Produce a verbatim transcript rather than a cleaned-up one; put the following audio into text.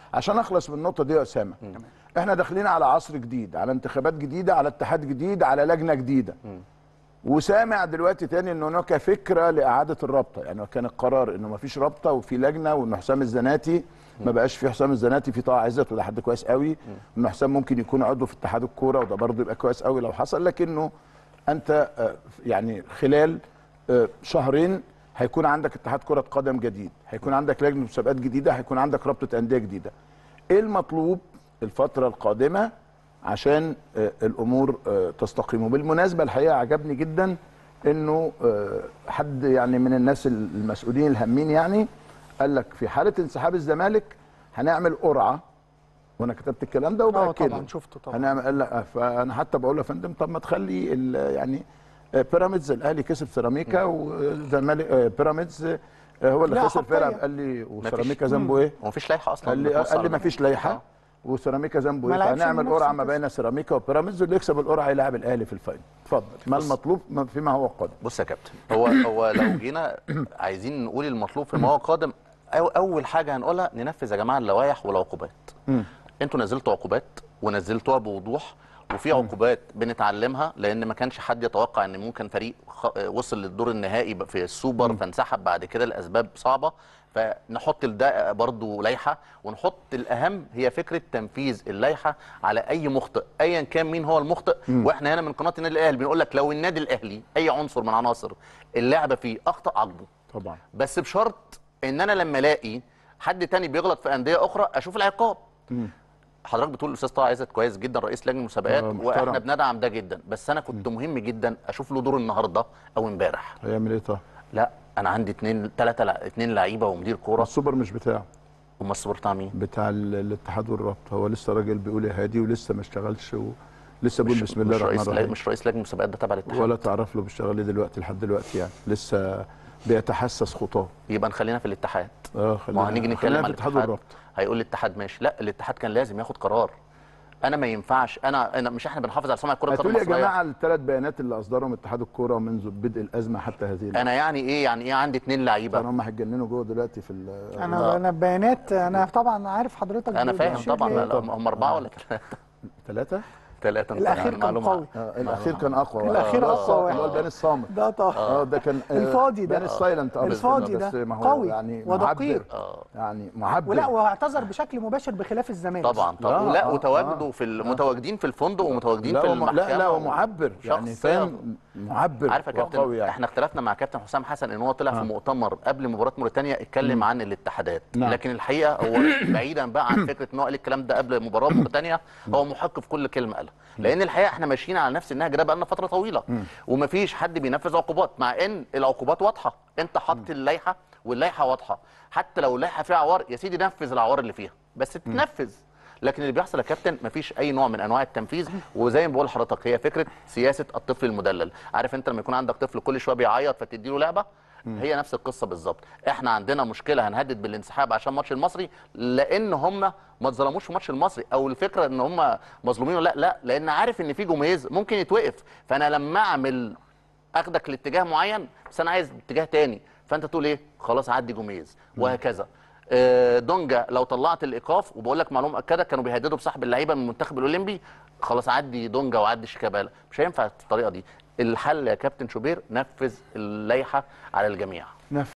عشان اخلص من النقطه دي يا اسامه، احنا داخلين على عصر جديد، على انتخابات جديده، على اتحاد جديد، على لجنه جديده. وسامع دلوقتي تاني ان هناك فكره لاعاده الرابطه، يعني كان القرار انه ما فيش رابطه وفي لجنه، وان حسام الزناتي ما بقاش في حسام الزناتي، في طه عزت، وده حد كويس قوي، ان حسام ممكن يكون عضو في اتحاد الكوره، وده برضه يبقى كويس قوي لو حصل. لكنه انت يعني خلال شهرين هيكون عندك اتحاد كره قدم جديد، هيكون عندك لجنه مسابقات جديده، هيكون عندك رابطه انديه جديده. ايه المطلوب الفتره القادمه عشان الامور تستقيم؟ وبالمناسبه الحقيقه عجبني جدا انه حد يعني من الناس المسؤولين الهامين يعني قال لك في حاله انسحاب الزمالك هنعمل قرعه، وانا كتبت الكلام ده وباكده. طبعا شفته طبعا. هنعمل، قال لك، فانا حتى بقول له يا فندم طب ما تخلي يعني بيراميدز، الاهلي كسب سيراميكا والزمالك، بيراميدز هو اللي خسر فرقه، قال لي وسيراميكا ذنبه ايه؟ هو مفيش لائحه اصلا. قال لي قال لي مفيش لائحه وسيراميكا ذنبه ايه؟ فهنعمل قرعه ما بين سيراميكا وبيراميدز، واللي يكسب القرعه يلعب الاهلي في الفاينل. اتفضل، ما المطلوب فيما هو قادم؟ بص يا كابتن، هو هو لو جينا عايزين نقول المطلوب فيما هو قادم، أو اول حاجه هنقولها ننفذ يا جماعه اللوائح والعقوبات. انتوا نزلتوا عقوبات ونزلتوها بوضوح، وفي عقوبات بنتعلمها، لان ما كانش حد يتوقع ان ممكن فريق وصل للدور النهائي في السوبر فانسحب بعد كده لاسباب صعبه، فنحط ده برضه لائحه، ونحط الاهم هي فكره تنفيذ اللائحه على اي مخطئ ايا كان مين هو المخطئ. م. واحنا هنا من قناه النادي الاهلي بنقول لك لو النادي الاهلي اي عنصر من عناصر اللعبه فيه اخطا عاقبه طبعا، بس بشرط ان انا لما الاقي حد تاني بيغلط في انديه اخرى اشوف العقاب. م. حضرتك بتقول الاستاذ طه عزت كويس جدا رئيس لجنه المسابقات، واحنا بندعم ده جدا، بس انا كنت م. مهم جدا اشوف له دور النهارده او امبارح. هيعمل ايه طه؟ لا انا عندي اثنين ثلاثه لا اثنين لعيبه ومدير كوره. السوبر مش بتاعه. امال السوبر بتاع مين؟ بتاع الاتحاد والرابطه. هو لسه راجل بيقول يا هادي ولسه ما اشتغلش، ولسه بيقول بسم الله الرحمن الرحيم. مش رئيس لجنه المسابقات ده تبع الاتحاد ولا تعرف له بيشتغل ايه دلوقتي لحد دلوقتي، يعني لسه بيتحسس خطاه. يبقى نخلينا في الاتحاد. اه خلينا. ما هنيجي نتكلم عن الاتحاد والرابطه. هيقول الاتحاد ماشي، لا الاتحاد كان لازم ياخد قرار. انا ما ينفعش، انا انا مش احنا بنحافظ على سمعه الكره القدم المصريه. يا جماعه الثلاث بيانات اللي اصدرهم اتحاد الكوره منذ بدء الازمه حتى هذه اللحظه. انا يعني ايه يعني ايه عندي اثنين لعيبه؟ هم هيتجننوا جوه دلوقتي في انا انا بيانات، انا طبعا عارف حضرتك. انا فاهم طبعا. لا هم اربعه ولا ثلاثه؟ ثلاثه؟ ثلاثة. الأخير كان قوي. آه الأخير كان أقوى. الأخير أقوى. اللي هو البيان الصامت. ده طه. اه ده كان الفاضي ده. بيان السايلنت. الفاضي ده قوي يعني ودقيق. يعني معبر. ولا واعتذر بشكل مباشر بخلاف الزمالك. طبعا طبعا. ولا وتواجده في متواجدين في الفندق ومتواجدين في المحكمة. لا لا ومعبر يعني فاهم، معبر. عارف يا كابتن يعني. احنا اختلفنا مع كابتن حسام حسن ان هو طلع في مؤتمر قبل مباراة موريتانيا اتكلم عن الاتحادات، لكن الحقيقة هو بعيدا بقى عن فكرة ان هو قال الكلام ده قبل مباراة موريتانيا، هو محق في كل كلمة قالها، لان الحقيقة احنا ماشيين على نفس النهج ده بقالنا فتره طويله، ومفيش حد بينفذ عقوبات، مع ان العقوبات واضحه. انت حاطط اللائحه واللائحه واضحه، حتى لو اللائحه فيها عوار يا سيدي نفذ العوار اللي فيها، بس تنفذ. لكن اللي بيحصل يا كابتن مفيش اي نوع من انواع التنفيذ، وزي ما بقول لحضرتك هي فكره سياسه الطفل المدلل. عارف انت لما يكون عندك طفل كل شويه بيعيط فتدي له لعبه؟ هي نفس القصه بالظبط. احنا عندنا مشكله هنهدد بالانسحاب عشان ماتش المصري، لان هم ما اتظلموش في ماتش المصري، او الفكره ان هم مظلومين ولا لا، لا، لان عارف ان في جميز ممكن يتوقف، فانا لما اعمل اخدك لاتجاه معين بس انا عايز اتجاه تاني، فانت تقول ايه؟ خلاص عدي جميز، وهكذا. دونجا لو طلعت الايقاف، وبقول لك معلومه مؤكده كانوا بيهددوا بسحب اللعيبه من المنتخب الاولمبي، خلاص عدي دونجا وعدي شيكابالا، مش هينفع الطريقه دي. الحل يا كابتن شوبير نفذ اللائحه على الجميع.